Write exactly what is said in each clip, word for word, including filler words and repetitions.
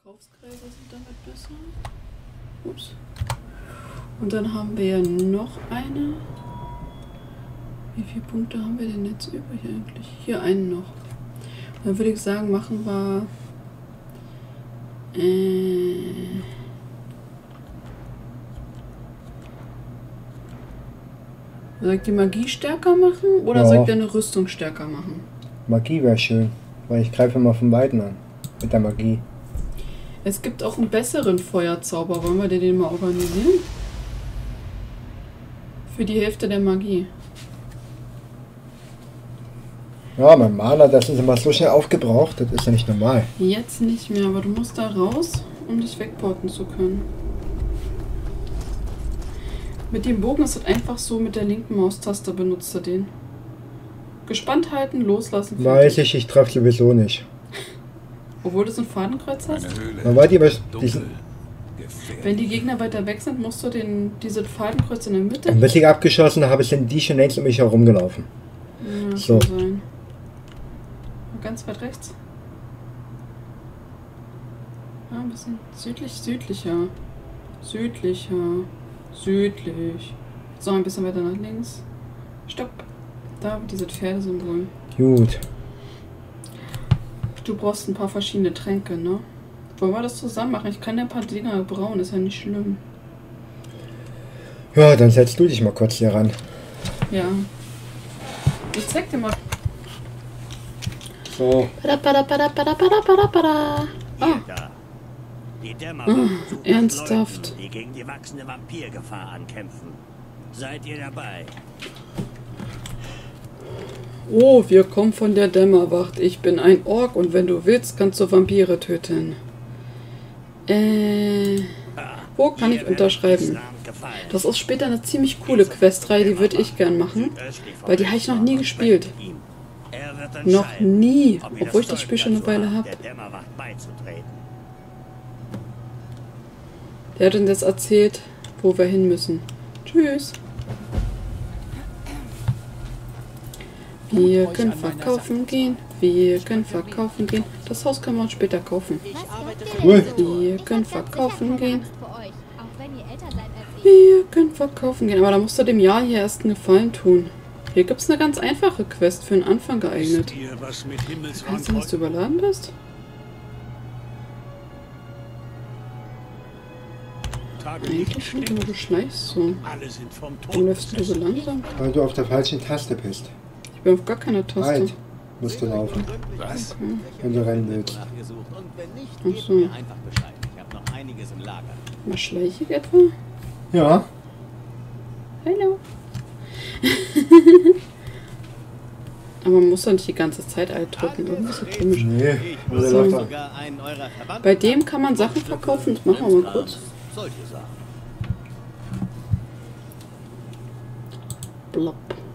Verkaufskreise sind damit besser. Ups. Und dann haben wir ja noch eine. Wie viele Punkte haben wir denn jetzt übrig eigentlich? Hier einen noch. Dann würde ich sagen, machen wir... Äh, soll ich die Magie stärker machen oder Ja. soll ich deine Rüstung stärker machen? Magie wäre schön, weil ich greife immer von Weitem an. Mit der Magie. Es gibt auch einen besseren Feuerzauber. Wollen wir den mal organisieren? Für die Hälfte der Magie. Ja, mein Mana, das ist immer so schnell aufgebraucht, das ist ja nicht normal. Jetzt nicht mehr, aber du musst da raus, um dich wegporten zu können. Mit dem Bogen ist es einfach so, mit der linken Maustaste benutzt er den. Gespannt halten, loslassen. Weiß ich, ich treffe sowieso nicht. Obwohl du so ein Fadenkreuz hast. Man weiß aber, diesen, Wenn die Gegner weiter weg sind, musst du den, diese Fadenkreuz in der Mitte. ein bisschen abgeschossen habe, sind die schon längst um mich herumgelaufen. Ja, das So. kann sein. Ganz weit rechts. Ja, ein bisschen südlich, südlicher. Südlicher. Südlich. So, ein bisschen weiter nach links. Stopp. Da, dieses Pferdesymbol. Gut. Du brauchst ein paar verschiedene Tränke, ne? Wollen wir das zusammen machen? Ich kann ja ein paar Dinger brauen, ist ja nicht schlimm. Ja, dann setzt du dich mal kurz hier ran. Ja. Ich zeig dir mal. So. Pada, pada, pada, pada, pada, pada, pada. Ah, Da. Die Ah, Dämmerwacht sucht nach ernsthaft? Leuten, die gegen die wachsende Vampirgefahr ankämpfen. Seid ihr dabei? oh, wir kommen von der Dämmerwacht. Ich bin ein Ork und wenn du willst, kannst du Vampire töten. Äh, wo kann ich unterschreiben? Das ist später eine ziemlich coole Questreihe, die würde ich gern machen, weil die habe ich noch nie gespielt. Noch nie, obwohl ich das Spiel schon eine Weile habe. Der hat uns jetzt erzählt, wo wir hin müssen. Tschüss. Wir können verkaufen gehen. Wir können verkaufen gehen. Das Haus können wir uns später kaufen. Cool. Wir können verkaufen gehen. Wir können verkaufen gehen. Aber da musst du dem Jahr hier erst einen Gefallen tun. Hier gibt es eine ganz einfache Quest für den Anfang geeignet. Kannst du, dass du überladen bist? Eigentlich schon, wenn du schleichst so. Warum läufst du so langsam? Weil du auf der falschen Taste bist. Ich bin auf gar keiner Taste. Halt. Musst du laufen. Was? Okay. Wenn du rennen willst. Ach so. Was schleiche ich etwa? Ja. Hallo. Aber man muss doch nicht die ganze Zeit alt drücken. Irgendwie ist das komisch. Nee. Oder So. läuft er. Bei dem kann man Sachen verkaufen. Das machen wir mal kurz. Blob.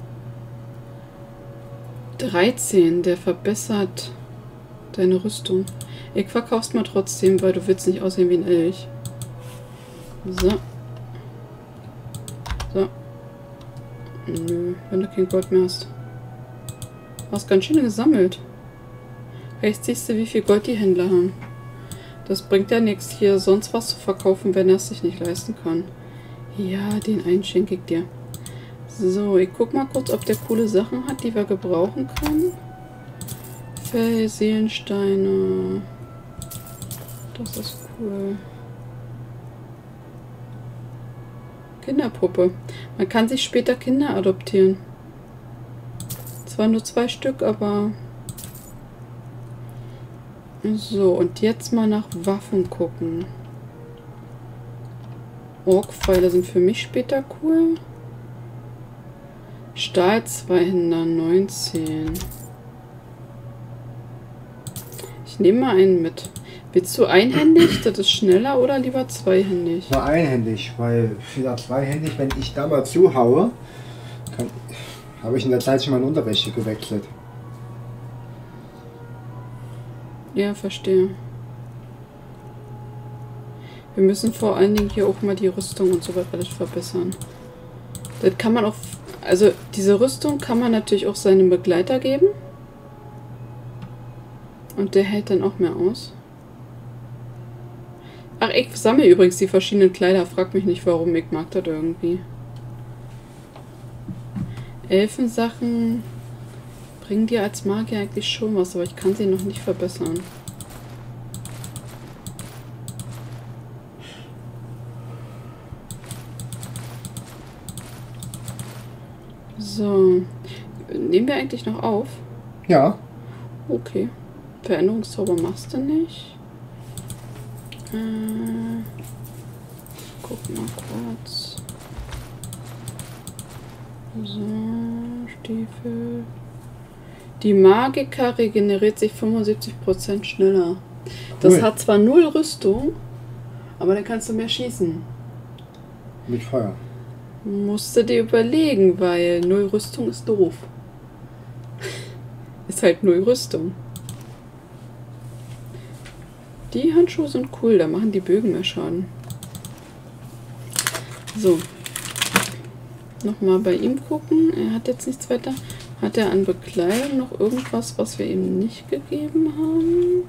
dreizehn, der verbessert deine Rüstung. Ich verkauf's mal trotzdem, weil du willst nicht aussehen wie ein Elch. So. So. Nö, wenn du kein Gold mehr hast. Du hast ganz schön gesammelt. Vielleicht siehst du, wie viel Gold die Händler haben. Das bringt ja nichts, hier sonst was zu verkaufen, wenn er es sich nicht leisten kann. Ja, den einen schenke ich dir. So, ich guck mal kurz, ob der coole Sachen hat, die wir gebrauchen können. Fell, Seelensteine. Das ist cool. Kinderpuppe. Man kann sich später Kinder adoptieren. Zwar nur zwei Stück, aber... So, und jetzt mal nach Waffen gucken. Orkpfeile sind für mich später cool. Stahlzweihänder neunzehn. Ich nehme mal einen mit. Willst du einhändig? Das ist schneller oder lieber zweihändig? Nur einhändig, weil wieder zweihändig, wenn ich da mal zuhaue, kann, habe ich in der Zeit schon meine Unterwäsche gewechselt. Ja, verstehe. Wir müssen vor allen Dingen hier auch mal die Rüstung und so weiter alles verbessern. Das kann man auch... Also, diese Rüstung kann man natürlich auch seinem Begleiter geben. Und der hält dann auch mehr aus. Ach, ich sammle übrigens die verschiedenen Kleider. Frag mich nicht, warum. Ich mag das irgendwie. Elfensachen bringen dir als Magier eigentlich schon was, aber ich kann sie noch nicht verbessern. So. Nehmen wir eigentlich noch auf? Ja. Okay. Veränderungszauber machst du nicht. Äh, guck mal kurz. So, Stiefel. Die Magika regeneriert sich fünfundsiebzig Prozent schneller. Das Cool. hat zwar null Rüstung, aber dann kannst du mehr schießen. Mit Feuer. Musst du dir überlegen, weil null Rüstung ist doof. Ist halt null Rüstung. Die Handschuhe sind cool, da machen die Bögen mehr Schaden. So. Nochmal bei ihm gucken. Er hat jetzt nichts weiter. Hat er an Bekleidung noch irgendwas, was wir ihm nicht gegeben haben?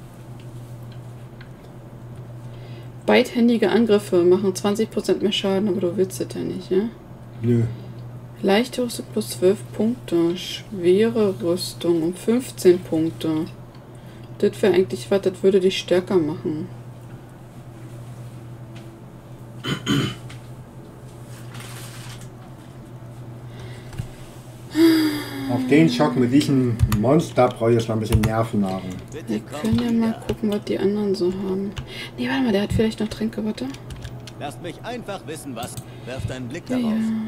Beidhändige Angriffe machen zwanzig Prozent mehr Schaden, aber du willst das ja nicht, ja? Nö. Leichte Rüstung plus zwölf Punkte. Schwere Rüstung um fünfzehn Punkte. Das wäre eigentlich was, das würde dich stärker machen. Auf den Schock mit diesem Monster brauche ich jetzt noch ein bisschen Nervennahrung. Wir können ja mal gucken, was die anderen so haben. Nee, warte mal, der hat vielleicht noch Tränke, warte. Lasst mich einfach wissen, was. Werft einen Blick Ja. darauf.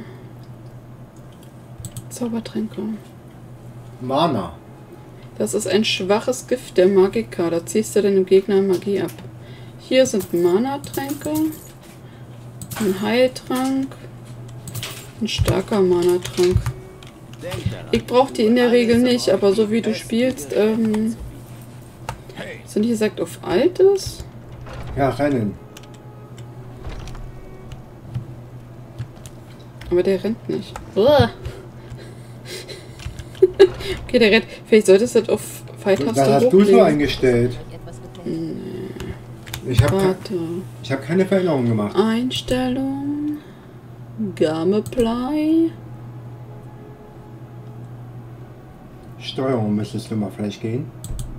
Zaubertränke. Mana. Das ist ein schwaches Gift der Magika. Da ziehst du deinem Gegner Magie ab. Hier sind Mana-Tränke. Ein Heiltrank. Ein starker Mana-Trank. Ich brauche die in der Regel nicht, aber so wie du spielst, ähm, sind die gesagt auf Altes? Ja, rennen. Aber der rennt nicht. Uah. Okay, der rennt. Vielleicht solltest du das auf Pfeiltaste Das hast du so hochlegen. eingestellt. Ich habe ke Warte. ich hab keine Veränderung gemacht. Einstellung. Gameplay. Steuerung müsstest du mal vielleicht gehen.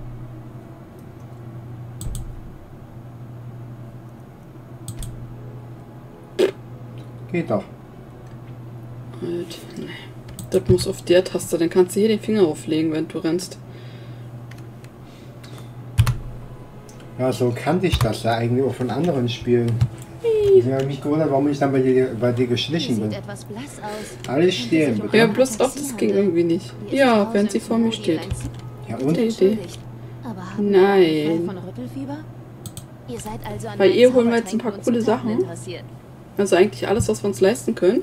Geht doch. Halt. Nee. Das muss auf der Taste. Dann kannst du hier den Finger auflegen, wenn du rennst. Ja, so kannte ich das ja eigentlich auch von anderen Spielen. Ich habe mich gewundert, warum ich dann bei dir, bei dir geschlichen bin. Sieht etwas blass aus. Alles stehen, bitte. Ja, bloß auch das ging irgendwie nicht. Ja, wenn sie vor mir steht. Ja, und? Gute Idee. Aber haben Nein. wir einen Fall von Rüttelfieber? Ihr seid also an Bei meinen ihr holen wir jetzt ein paar Zaubertränken und coole Zutaten Sachen. interessiert. Also eigentlich alles, was wir uns leisten können.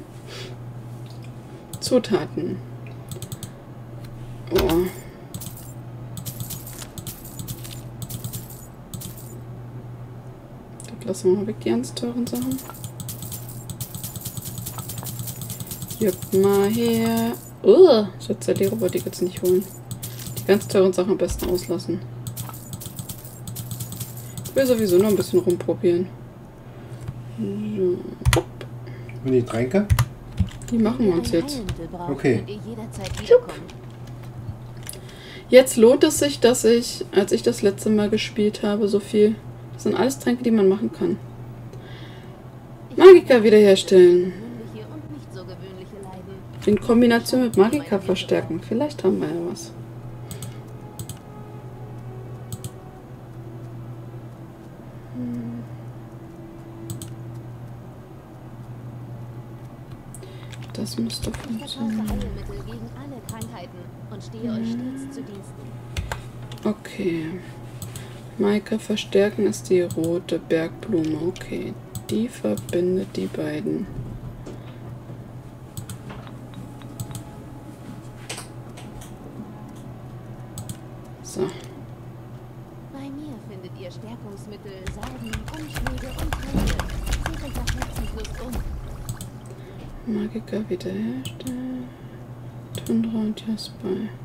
Zutaten. Oh. Das lassen wir mal weg, die ganz teuren Sachen. Jupp mal her. Oh, Sozialehrer wollte ich jetzt nicht holen. Die ganz teuren Sachen am besten auslassen. Ich will sowieso noch ein bisschen rumprobieren. So. Und die Tränke? Die machen wir uns jetzt. Okay. Jetzt lohnt es sich, dass ich, als ich das letzte Mal gespielt habe, so viel... Das sind alles Tränke, die man machen kann. Magika wiederherstellen. In Kombination mit Magika verstärken. Vielleicht haben wir ja was. Hm. Das muss doch funktionieren. Okay. Maika verstärken ist die rote Bergblume. Okay. Die verbindet die beiden. So. Bei mir findet ihr Stärkungsmittel, Salben, Umschläge und Tränke. Seht euch nach Herzenslust um. Magika wiederherstellen. Tundra und Jasper.